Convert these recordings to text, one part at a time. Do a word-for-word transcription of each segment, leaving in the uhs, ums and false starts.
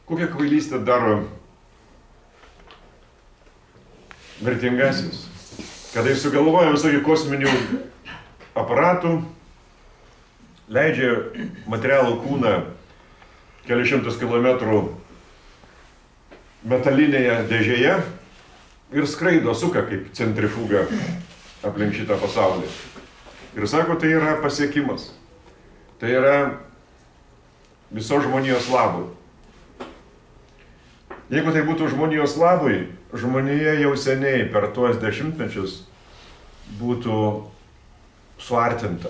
Kokią kvailystę daro mirtingasis, kada jis sugalvoja visokių kosminių aparatų, leidžia materialų kūną kelišimtus kilometrų metalinėje dėžėje ir skraido, suka kaip centrifuga aplink šitą pasaulį. Ir sako, tai yra pasiekimas. Tai yra viso žmonijos labui. Jeigu tai būtų žmonijos labui, žmonija jau seniai per tuos dešimtmečius būtų suartinta.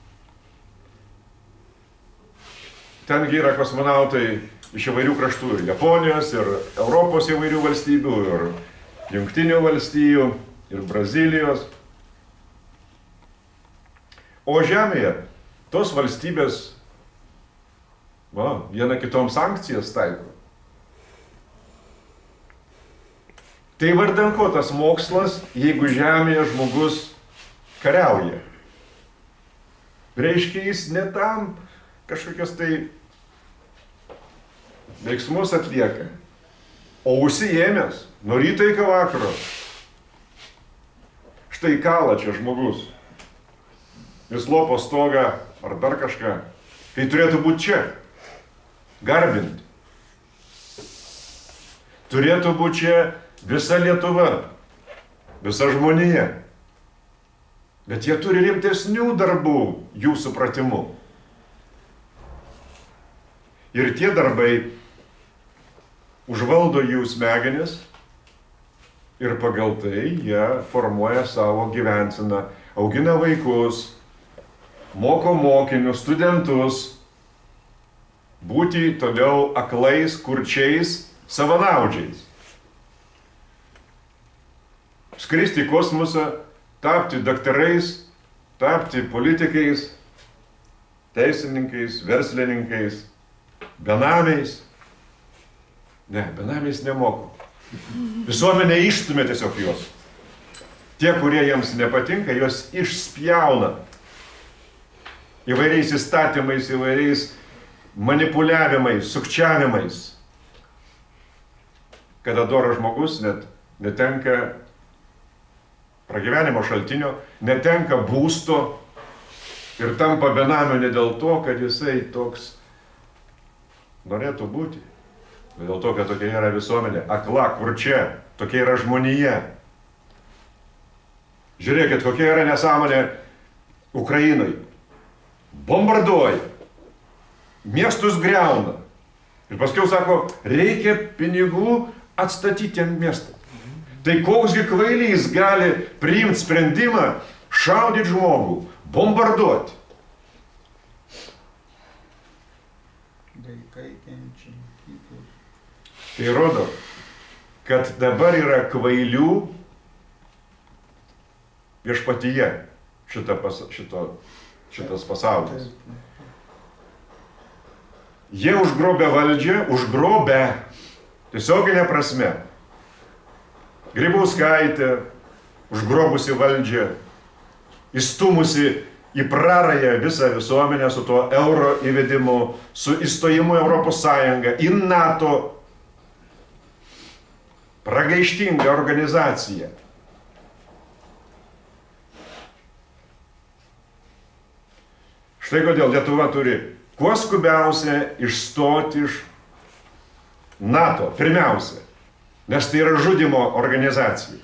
Tengi yra kosmonautai iš įvairių kraštų, ir Japonijos, ir Europos įvairių valstybių, ir Jungtinių valstijų, ir Brazilijos. O Žemėje tos valstybės, va, viena kitom sankcijas taiko. Tai vardan ko tas mokslas, jeigu Žemėje žmogus kariauja? Reiškia, jis ne tam kažkokios tai veiksmus atlieka, o užsiėmęs nuo ryto iki vakaro. Štai kala čia žmogus. Jis lopo stogą ar dar kažką. Tai turėtų būti čia. Garbinti. Turėtų būti čia visa Lietuva. Visa žmonija. Bet jie turi rimtesnių darbų jų supratimu. Ir tie darbai užvaldo jų smegenis ir pagal tai jie formuoja savo gyvenseną, augina vaikus, moko mokinius, studentus būti toliau aklais, kurčiais, savanaudžiais. Skristi į kosmosą, tapti daktarais, tapti politikais, teisininkais, verslininkais, benamiais. Ne, benamiais nemoko. Visuomenė išstumia tiesiog juos. Tie, kurie jiems nepatinka, juos išspjauna. Įvairiais įstatymais, įvairiais manipuliavimais, sukčiavimais. Kada doras žmogus net netenka pragyvenimo šaltinio, netenka būsto ir tampa benamiu ne dėl to, kad jisai toks norėtų būti, bet dėl to, kad tokia yra visuomenė, akla, kurčia, tokia yra žmonija. Žiūrėkit, kokia yra nesąmonė Ukrainai. Bombarduoja, miestus griauna. Ir paskiau sako, reikia pinigų atstatyti tiem miestą. Tai koksgi kvailys gali priimti sprendimą šaudyti žmogų, bombarduoti. Tai rodo, kad dabar yra kvailių viešpatyje šita pas, šito, šitas pasaulis. Jie užgrobė valdžią, užgrobė tiesioginė prasme. Grybauskaitė, užgrobusi valdžią, įstumusi į prarąją visą visuomenę su tuo euro įvedimu, su įstojimu Europos Sąjungą, į NATO. Pragaištinga organizacija. Štai kodėl Lietuva turi kuo skubiausia išstoti iš NATO, pirmiausia, nes tai yra žudimo organizacija.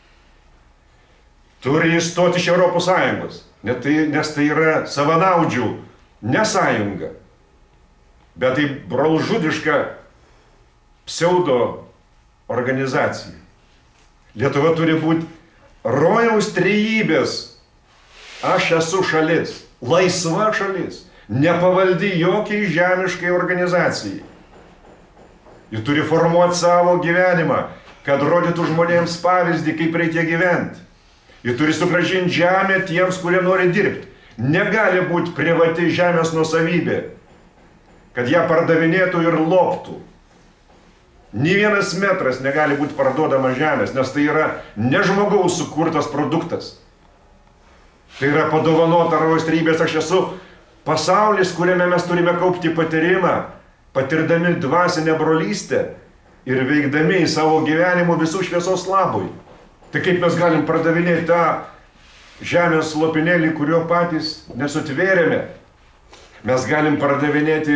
Turi išstoti iš Europos Sąjungos, nes tai yra savanaudžių nesąjunga, bet tai brolžudiška pseudo organizacija. Lietuva turi būti rojaus trejybės, aš esu šalis, laisva šalis, nepavaldi jokiai žemiškai organizacijai. Ji turi formuoti savo gyvenimą, kad rodytų žmonėms pavyzdį, kaip reikia gyventi. Ji turi sugrąžinti žemę tiems, kurie nori dirbti. Negali būti privati žemės nuosavybė, kad ją pardavinėtų ir loptų. Nė vienas metras negali būti parduodama žemės, nes tai yra ne žmogaus sukurtas produktas. Tai yra padovanota rojaus trejybės, aš esu pasaulis, kuriame mes turime kaupti patyrimą patirdami dvasinę brolystę ir veikdami į savo gyvenimo visų šviesos labui. Tai kaip mes galim pardavinėti tą žemės lopinėlį, kurio patys nesutvėrėme? Mes galim pardavinėti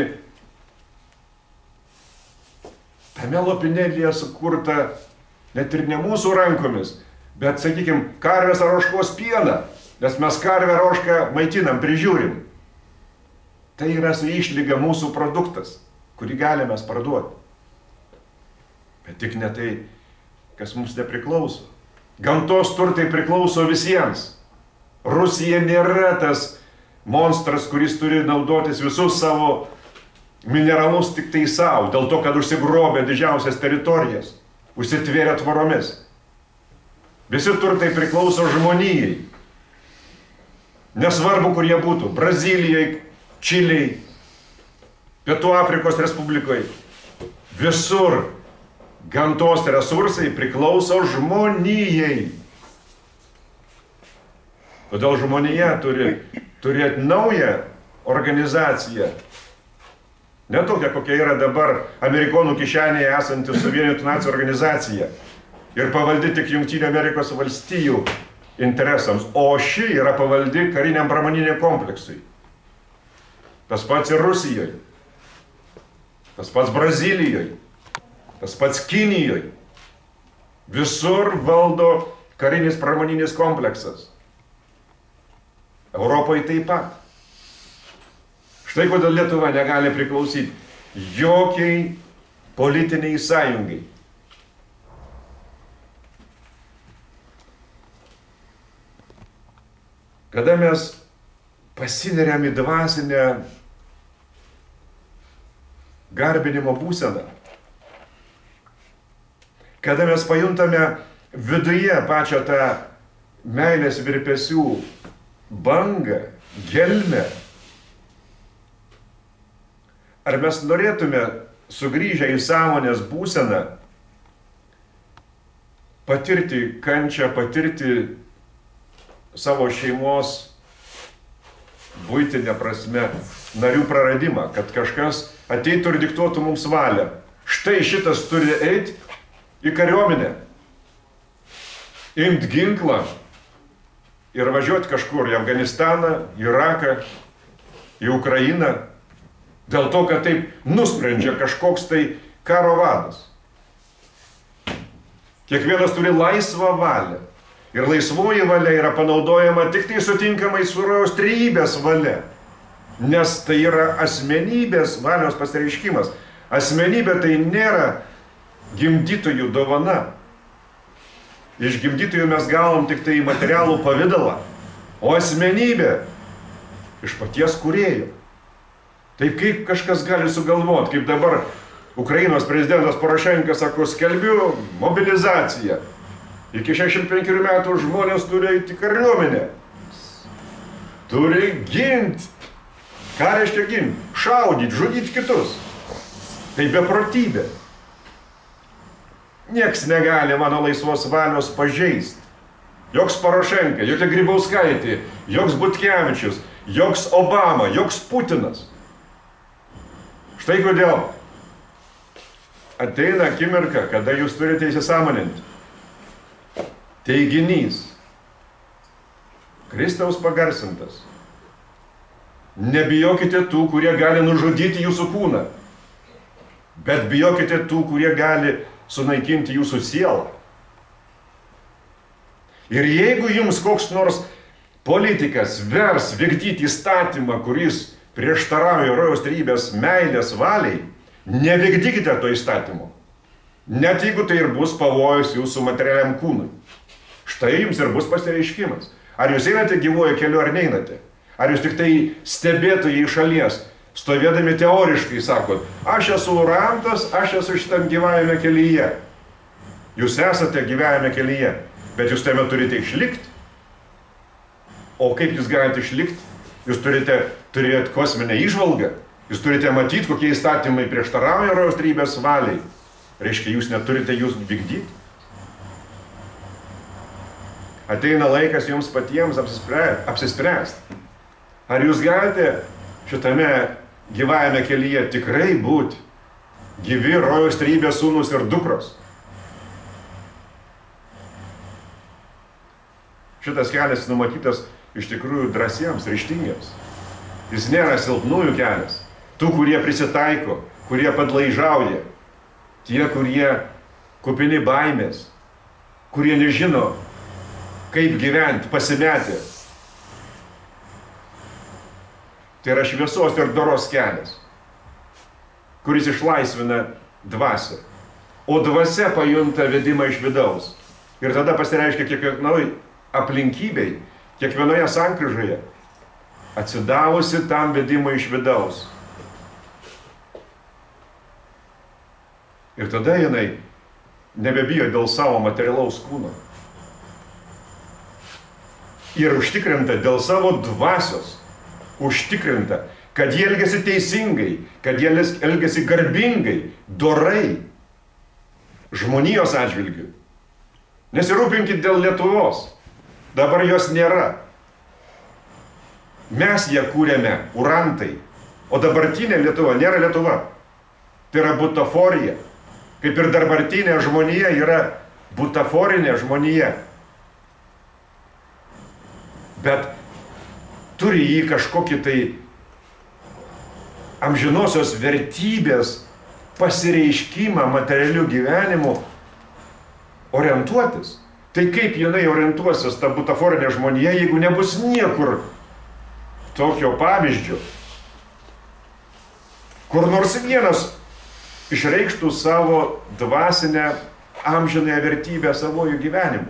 tame lopinėlyje sukurta net ir ne mūsų rankomis, bet, sakykime, karvės ar ožkos pieną, nes mes karvę ar ožką maitinam, prižiūrim. Tai yra su išlyga mūsų produktas, kurį galime parduoti. Bet tik ne tai, kas mums nepriklauso. Gamtos turtai priklauso visiems. Rusija nėra tas monstras, kuris turi naudotis visus savo mineralus tik tai savo, dėl to, kad užsigrobė didžiausias teritorijas, užsitvėrė tvoromis. Visi turtai priklauso žmonijai. Nesvarbu, kur jie būtų. Brazilijai, Čiliai, Pietų Afrikos Respublikoje. Visur gamtos resursai priklauso žmonijai. Todėl žmonija turi turėti naują organizaciją. Ne tokia, kokia yra dabar Amerikonų kišenėje esanti Suvienytų nacijų organizacija ir pavaldi tik Jungtinių Amerikos valstijų interesams, o ši yra pavaldi kariniam pramoniniam kompleksui. Tas pats ir Rusijoje, tas pats Brazilijoje, tas pats Kinijoje. Visur valdo karinis pramoninis kompleksas. Europoje taip pat. Štai kodėl Lietuva negali priklausyti jokiai politiniai sąjungai. Kada mes pasineriam į dvasinę garbinimo būseną, kada mes pajuntame viduje pačią tą meilės virpesių bangą, gelmę, ar mes norėtume sugrįžę į sąmonės būseną patirti kančią, patirti savo šeimos buitinę prasme narių praradimą, kad kažkas ateitų ir diktuotų mums valią. Štai šitas turi eiti į kariuomenę, imti ginklą ir važiuoti kažkur į Afganistaną, Iraką, į Ukrainą, dėl to, kad taip nusprendžia kažkoks tai karo vadas. Kiekvienas turi laisvą valią. Ir laisvoji valia yra panaudojama tik tai sutinkamai su rojaus trejybės valia. Nes tai yra asmenybės valios pasireiškimas. Asmenybė tai nėra gimdytojų dovana. Iš gimdytojų mes gavom tik tai materialų pavidalą. O asmenybė iš paties kūrėjo. Taip kaip kažkas gali sugalvoti, kaip dabar Ukrainos prezidentas Porošenka sako, skelbiu mobilizaciją. Iki šešiasdešimt penkerių metų žmonės turi eiti į kariuomenę. Turi ginti. Ką reiškia ginti? Šaudyti, žudyti kitus. Tai beprotybė. Nieks negali mano laisvos valios pažeisti. Joks Porošenka, jokia Grybauskaitė, joks Butkevičius, joks Obama, joks Putinas. Štai kodėl ateina akimirka, kada jūs turite įsisąmoninti. Teiginys, Kristaus pagarsintas. Nebijokite tų, kurie gali nužudyti jūsų kūną, bet bijokite tų, kurie gali sunaikinti jūsų sielą. Ir jeigu jums koks nors politikas vers vykdyti įstatymą, kuris prieštarauja rojaus trejybės meilės valiai, nevykdykite to įstatymo. Net jeigu tai ir bus pavojus jūsų materialiam kūnui. Štai jums ir bus pasireiškimas. Ar jūs einate gyvuoju keliu ar neinate? Ar jūs tik tai stebėtojai iš šalies, stovėdami teoriškai sakot, aš esu ramtas, aš esu šitam gyvajame kelyje. Jūs esate gyvajame kelyje, bet jūs tame turite išlikti. O kaip jūs galite išlikti? Jūs turite turėti kosminę įžvalgą. Jūs turite matyti, kokie įstatymai prieštarauja rojaus trejybės valiai. Reiškia, jūs neturite jūs vykdyti. Ateina laikas jums patiems apsispręsti. Ar jūs galite šitame gyvajame kelyje tikrai būti gyvi rojaus trejybės sūnus ir dukros. Šitas kelias numatytas iš tikrųjų drąsiems, ryžtingiems. Jis nėra silpnųjų kelias. Tų, kurie prisitaiko, kurie padlaižauja. Tie, kurie kupini baimės, kurie nežino, kaip gyventi, pasimetę. Tai yra šviesos ir doros kelias, kuris išlaisvina dvasią. O dvasia pajunta vedimą iš vidaus. Ir tada pasireiškia kiekvienoj aplinkybei, kiekvienoje sankryžoje, atsidavusi tam vedimui iš vidaus. Ir tada jinai nebebijo dėl savo materialaus kūno. Ir užtikrinta dėl savo dvasios, užtikrinta, kad jie elgiasi teisingai, kad jie elgiasi garbingai, dorai, žmonijos atžvilgių. Nesirūpinkit dėl Lietuvos. Dabar jos nėra. Mes ją kūrėme, urantai. O dabartinė Lietuva nėra Lietuva. Tai yra butaforija. Kaip ir dabartinė žmonija yra butaforinė žmonija. Bet turi jį kažkokį tai amžinosios vertybės pasireiškimą materialių gyvenimų orientuotis. Tai kaip jinai orientuosis ta butaforinė žmonija, jeigu nebus niekur tokio pavyzdžio, kur nors vienas išreikštų savo dvasinę amžinąją vertybę savojų gyvenimu.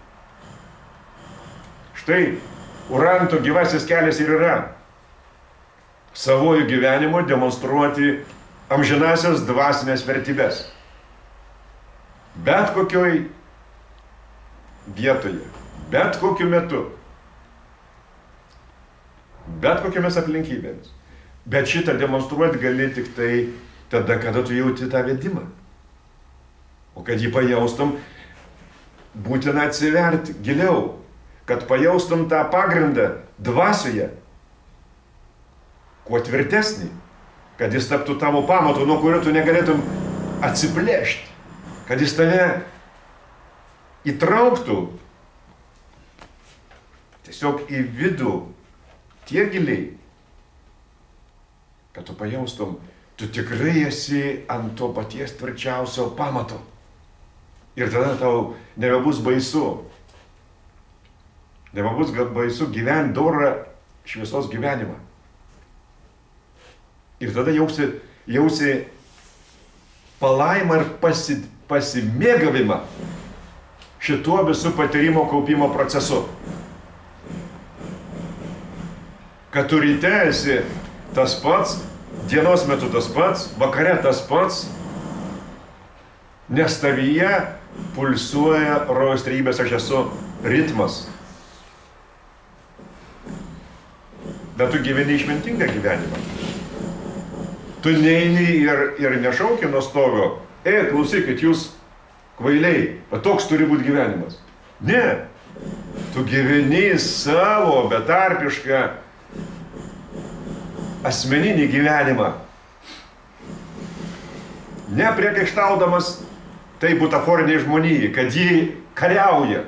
Štai uranto gyvasis kelias ir yra savojų gyvenimu demonstruoti amžinasias dvasinės vertybės. Bet kokioj vietoje, bet kokiu metu, bet kokiamis aplinkybėmis. Bet šitą demonstruoti gali tik tai tada, kada tu jauti tą vedimą. O kad jį pajaustum, būtina atsiverti giliau, kad pajaustum tą pagrindą dvasioje, kuo tvirtesnį, kad jis taptų tavo pamatu, nuo kurio tu negalėtum atsiplėšti, kad jis tave įtrauktų tiesiog į vidų tiek giliai, kad tu pajaustum, tu tikrai esi ant to paties tvirčiausio pamato. Ir tada tau nebebus baisu. Nebebus baisu gyventi dorą šviesos gyvenimą. Ir tada jausi, jausi palaimą ir pasi, pasimėgavimą šituo visų patyrimo kaupimo procesu. Kad tu ryte esi tas pats, dienos metu tas pats, vakare tas pats, nes tavyje pulsuoja rojaus trejybės aš esu ritmas. Bet tu gyveni išmintingą gyvenimą. Tu neini ir, ir nešauki nuo stogo, e, klausykit, jūs kvailiai, bet toks turi būti gyvenimas. Ne, tu gyveni savo betarpišką asmeninį gyvenimą. Nepriekaištaudamas tai butaforiniai žmonijai, kad jį kariauja.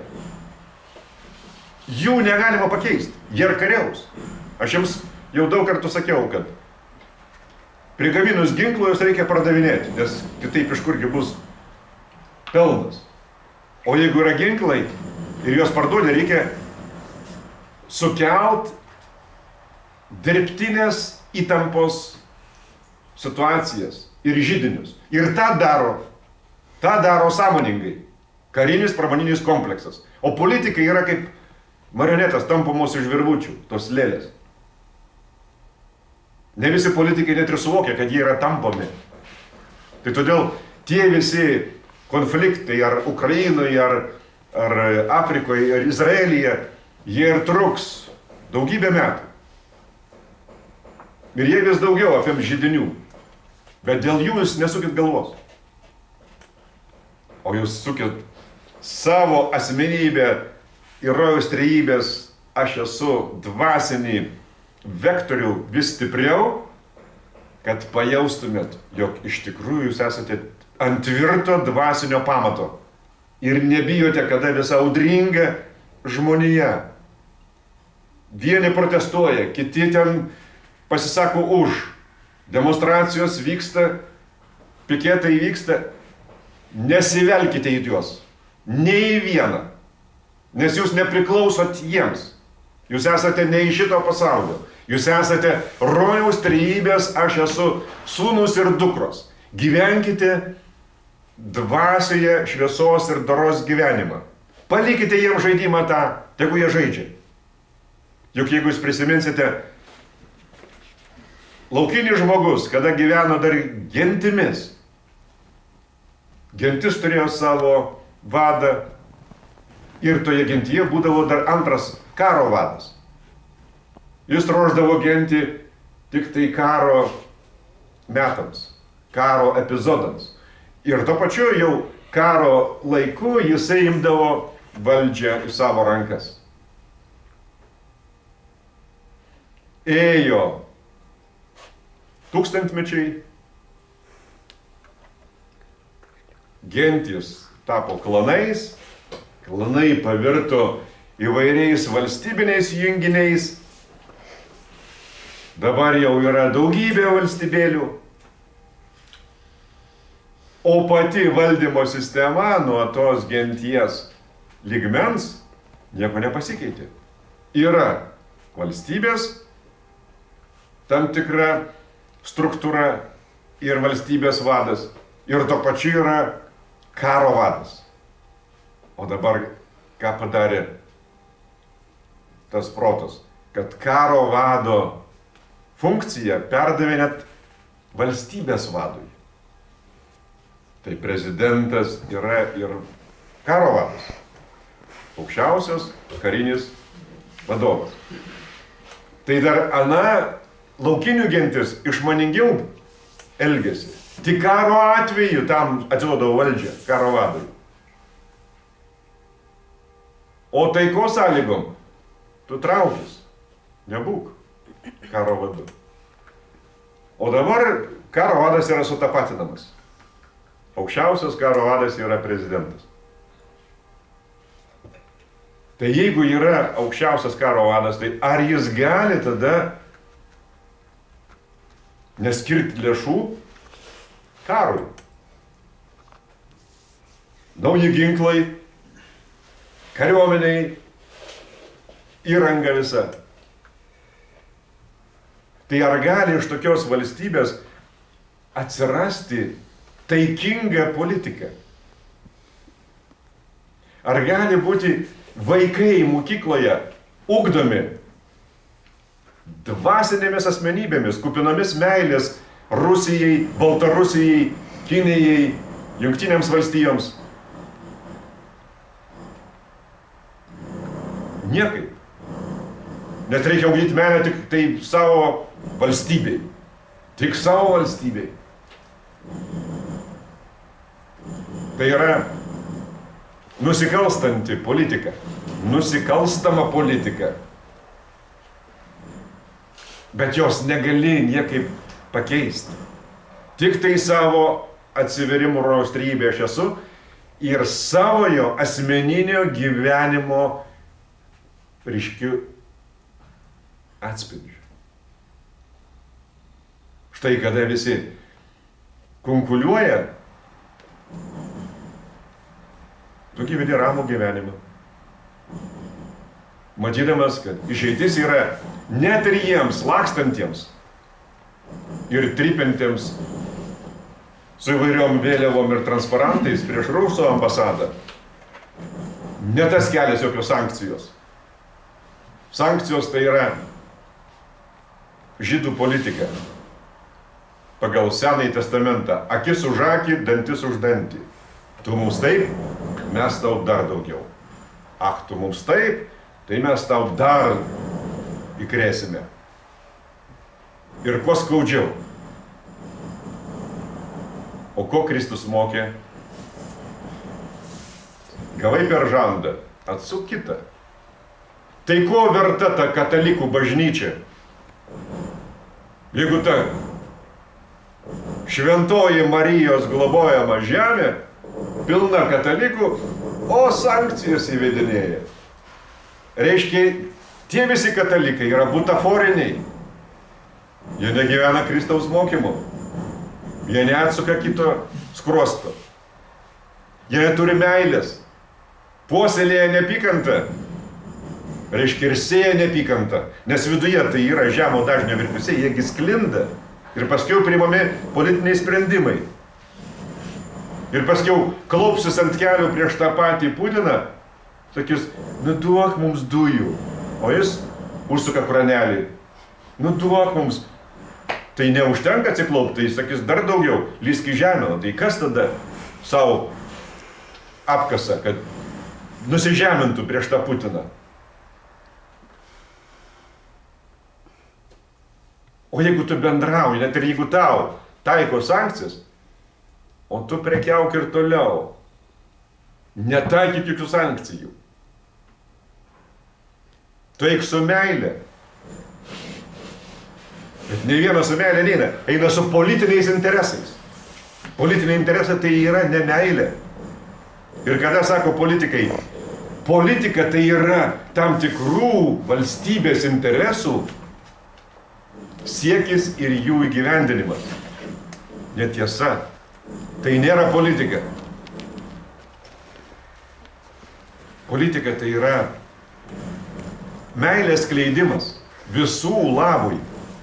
Jų negalima pakeisti, jie ir kariaus. Aš jums jau daug kartų sakiau, kad prigaminus ginklų jūs reikia pardavinėti, nes kitaip iš kurgi bus pelnas. O jeigu yra ginklai ir juos parduoti, reikia sukelt dirbtinės įtampos situacijas ir židinius. Ir tą daro, tą daro sąmoningai karinis pramoninis kompleksas. O politikai yra kaip marionetės tampamos iš virvučių, tos lėlės. Ne visi politikai net ir suvokia, kad jie yra tampomi. Tai todėl tie visi konfliktai ar Ukrainoje, ar, ar Afrikoje, ar Izraelyje, jie ir truks daugybę metų. Ir jie vis daugiau apim židinių. Bet dėl jų jūs nesukit galvos. O jūs sukit savo asmenybę ir rojaus trejybės aš esu dvasinį vektorių vis stipriau kad pajaustumėt, jog iš tikrųjų jūs esate ant tvirto dvasinio pamato ir nebijote, kada visa audringa žmonija. Vieni protestuoja, kiti ten pasisako už, demonstracijos vyksta, piketai vyksta, nesivelkite į juos, nei į vieną, nes jūs nepriklausot jiems, jūs esate ne iš šito pasaulio, jūs esate rojaus trejybės, aš esu sūnus ir dukros, gyvenkite dvasioje šviesos ir doros gyvenimą, palikite jiems žaidimą tą, tegu jie žaidžia. Juk jeigu jūs prisiminsite, laukinis žmogus, kada gyveno dar gentimis, gentis turėjo savo vadą ir toje gentyje būdavo dar antras karo vadas. Jis ruošdavo gentį tik tai karo metams, karo epizodams. Ir to pačiu jau karo laiku jisai imdavo valdžią į savo rankas. Ėjo tūkstantmečiai, gentys tapo klanais, klanai pavirto įvairiais valstybiniais junginiais, dabar jau yra daugybė valstybėlių, o pati valdymo sistema nuo tos genties lygmens nieko nepasikeitė. Yra valstybės tam tikra struktūra ir valstybės vadas, ir to pačiu yra karo vadas. O dabar ką padarė tas protas? Kad karo vado funkciją perdavė net valstybės vadui. Tai prezidentas yra ir karo vadas. Aukščiausias karinis vadovas. Tai dar ana laukinių gentis išmaningiau elgėsi. Tik karo atveju tam atiduodavo valdžią, karo vadui. O taiko sąlygom tu traukis, nebūk karo vadu. O dabar karo vadas yra sutapatinamas. Aukščiausias karo vadas yra prezidentas. Tai jeigu yra aukščiausias karo vadas, tai ar jis gali tada neskirti lėšų karui? Nauji ginklai, kariuomeniai, įranga visa. Tai ar gali iš tokios valstybės atsirasti taikinga politika? Ar gali būti vaikai mokykloje ugdomi dvasinėmis asmenybėmis, kupinomis meilės Rusijai, Baltarusijai, Kinijai, Jungtinėms valstijoms? Niekaip. Nes reikia ugdyti meilę tik tai savo valstybei. Tik savo valstybei. Tai yra nusikalstanti politika. Nusikalstama politika. Bet jos negali niekaip pakeisti. Tik tai savo atsivėrimų rojaus trejybė aš esu ir savojo asmeninio gyvenimo ryškių atspindžių. Štai kada visi konkuliuoja, tu gyveni ramų gyvenimą. Matydamas, kad išeitis yra net ir jiems lakstantiems ir trypiantiems su įvairiom vėliavom ir transparantais prieš Rusų ambasadą. Ne tas kelias jokios sankcijos. Sankcijos tai yra žydų politika. Pagal Senąjį testamentą. Akis už akį, dantis už dantį. Tu mums taip, mes tau dar daugiau. Ach, tu mums taip, tai mes tau dar įkrėsime. Ir kuo skaudžiau. O ko Kristus mokė? Gavai per žandą, atsuk kitą. Tai ko verta ta katalikų bažnyčia? Jeigu ta šventoji Marijos globojama žemė, pilna katalikų, o sankcijas įvedinėja. Reiškia, tie visi katalikai yra butaforiniai. Jie negyvena Kristaus mokymu. Jie neatsuka kito skruosto. Jie neturi meilės. Puoselėja nepykantą. Reiškia, ir sėja nepykantą. Nes viduje tai yra žemo dažnio virpesiai, jiegi sklinda. Ir paskiau priimami politiniai sprendimai. Ir paskiau klaupsis ant kelių prieš tą patį Putiną, sakys, nu duok mums dujų. O jis užsuka kranelį. Nu duok mums. Tai neužtenka atsiklaupti, tai jis sakys dar daugiau, lysk į žemę. Tai kas tada savo apkasa, kad nusižemintų prieš tą Putiną? O jeigu tu bendrauji, net ir jeigu tau taiko sankcijas, o tu prekiauk ir toliau, netaikyk jokių sankcijų. Tu eik su meilė. Bet ne vienas su meilė neina, eina su politiniais interesais. Politiniai interesai tai yra ne meilė. Ir kada sako politikai, politika tai yra tam tikrų valstybės interesų siekis ir jų įgyvendinimas. Netiesa. Tai nėra politika. Politika tai yra meilės skleidimas visų labui.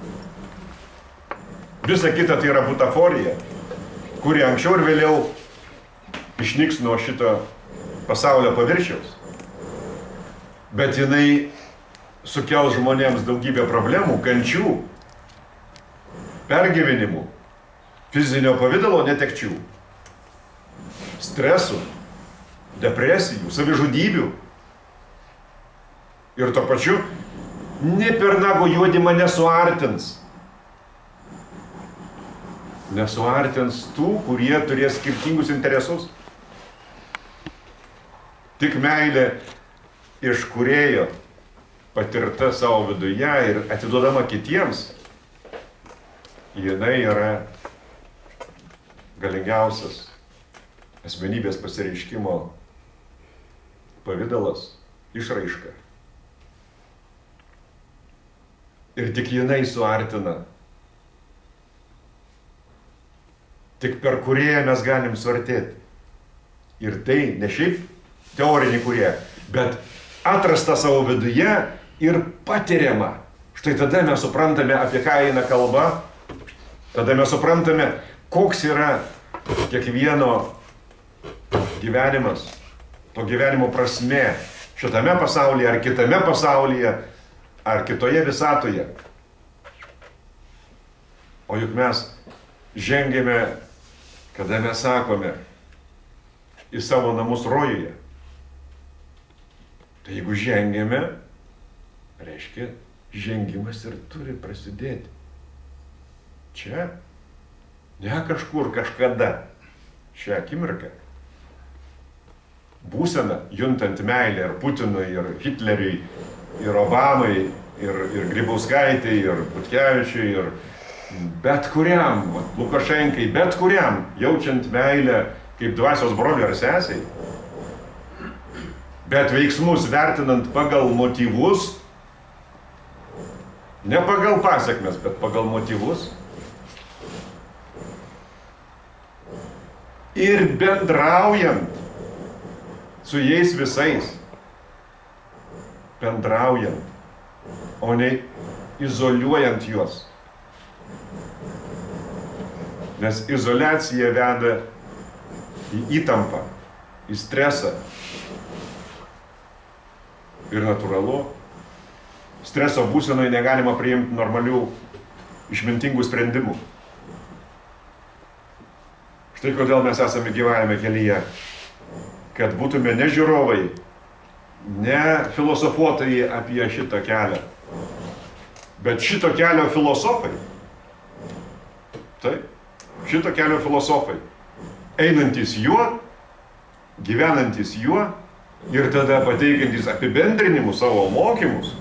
Visa kita tai yra butaforija, kuri anksčiau ir vėliau išnyks nuo šito pasaulio paviršiaus. Bet jinai sukels žmonėms daugybę problemų, kančių, pergyvenimų, fizinio pavidalo netekčių, stresų, depresijų, savižudybių. Ir to pačiu, ne per nago juodimą nesuartins. Nesuartins tų, kurie turės skirtingus interesus. Tik meilė iš kūrėjo patirta savo viduje ir atiduodama kitiems, jinai yra galingiausias asmenybės pasireiškimo pavidalas, išraiška. Ir tik jinai suartina. Tik per kūrėją mes galim suartėti. Ir tai ne šiaip teorinį kūrėją, bet atrasta savo viduje ir patiriama. Štai tada mes suprantame, apie ką eina kalba. Tada mes suprantame, koks yra kiekvieno gyvenimas, to gyvenimo prasmė šitame pasaulyje ar kitame pasaulyje ar kitoje visatoje. O juk mes žengėme, kada mes sakome, į savo namus rojuje. Tai jeigu žengėme, reiškia, žengimas ir turi prasidėti. Čia, ne kažkur, kažkada, šią akimirką. Būsena, juntant meilę ir Putinui, ir Hitleriui, ir Obamai, ir, ir Grybauskaitei, ir Butkevičiui, ir bet kuriam, Lukašenkai, bet kuriam, jaučiant meilę kaip dvasios broliui ar sesiai, bet veiksmus vertinant pagal motyvus, ne pagal pasiekmes, bet pagal motyvus, ir bendraujant su jais visais, bendraujant, o ne izoliuojant juos. Nes izoliacija veda į įtampą, į stresą. Ir natūralu, streso būsenoje negalima priimti normalių, išmintingų sprendimų. Štai kodėl mes esame gyvavime kelyje, kad būtume ne žiūrovai, ne filosofuotojai apie šitą kelią, bet šito kelio filosofai. Taip. Šito kelio filosofai, einantis juo, gyvenantis juo ir tada pateikiantis apibendrinimus savo mokymus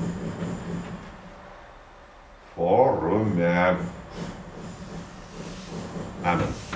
forume. Amen.